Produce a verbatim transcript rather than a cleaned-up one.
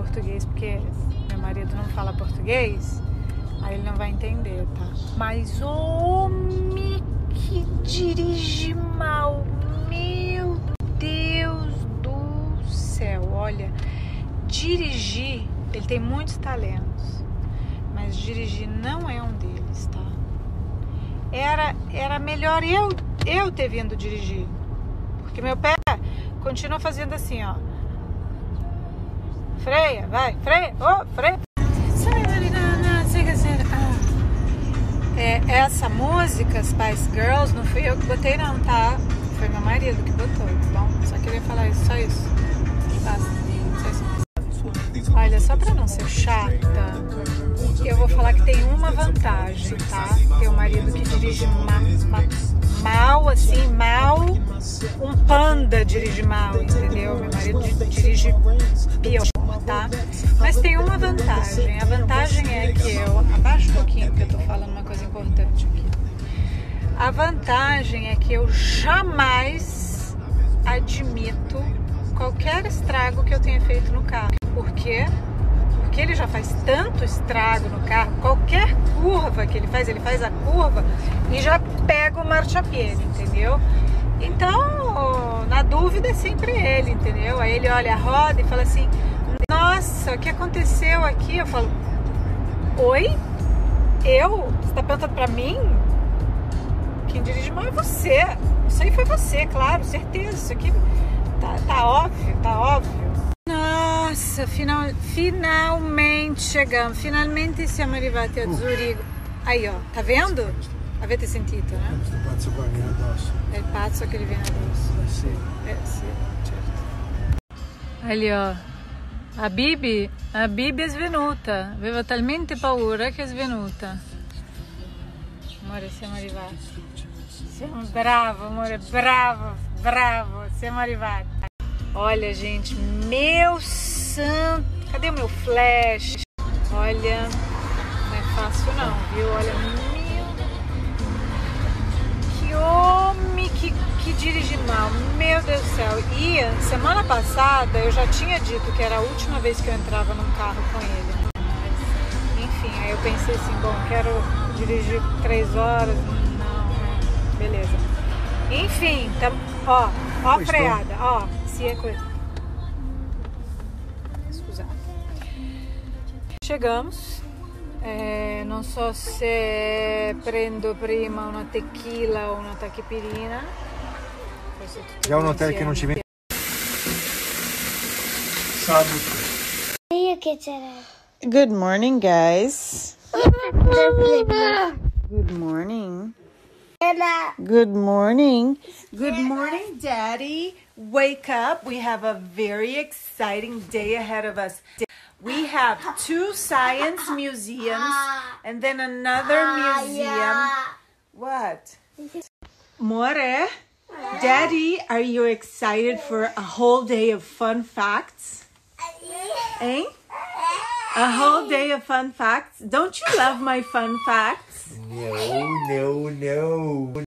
português, porque meu marido não fala português, aí ele não vai entender, tá? Mas homem que dirige mal, meu Deus do céu, olha, dirigir, ele tem muitos talentos, mas dirigir não é um deles, tá? Era, era melhor eu, eu ter vindo dirigir, porque meu pé continua fazendo assim, ó. Freia, vai, freia, oh, freia. É, essa música, Spice Girls, não fui eu que botei não, tá? Foi meu marido que botou, tá bom? Só queria falar isso, só isso. Basta. Olha, só pra não ser chata, eu vou falar que tem uma vantagem, tá? Ter um marido que dirige ma ma mal, assim, mal. Um panda dirige mal, entendeu? Meu marido dirige pior, tá? Mas tem uma vantagem. A vantagem é que eu... Abaixa um pouquinho, porque eu tô falando uma coisa importante aqui. A vantagem é que eu jamais admito qualquer estrago que eu tenha feito no carro. Por quê? Porque ele já faz tanto estrago no carro, qualquer curva que ele faz, ele faz a curva e já pega o marcha-piede, entendeu? Então, na dúvida é sempre ele, entendeu? Aí ele olha a roda e fala assim, nossa, o que aconteceu aqui? Eu falo, oi? Eu? Você tá perguntando pra mim? Quem dirige mal é você. Isso aí foi você, claro, certeza. Isso aqui tá, tá óbvio, tá óbvio. Nossa, final, finalmente chegamos, finalmente siamo arrivati a Zurigo. Aí, ó, tá vendo? Avete sentito, né? Questo pazzo qua viene addosso. È il pazzo che gli viene addosso. Sì. Eh sì, certo. Ali, ó. A Bibi, a Bibi è svenuta. Aveva talmente paura che è svenuta. Amore, siamo arrivati. Siamo bravo, amore, bravo, bravo. Siamo arrivati. Olha, gente, meu santo. Cadê o meu flash? Olha, não é fácil não, viu? Olha, meu. Que homem que, que dirige mal. Meu Deus do céu. E semana passada eu já tinha dito que era a última vez que eu entrava num carro com ele. Mas, enfim, aí eu pensei assim, bom, quero dirigir três horas. Não, é, beleza. Enfim, tá, ó, ó a freada, ó. É coisa. Scusate. Chegamos. Eh, non so se prendo prima una tequila o una tachipirina. Già un hotel che non ci viene. Sabato. Good morning, guys. Good morning. Good morning. Good morning, Daddy. Wake up. We have a very exciting day ahead of us. We have two science museums and then another museum. What? More? Daddy, are you excited for a whole day of fun facts? Eh? A whole day of fun facts? Don't you love my fun facts? No, no, no.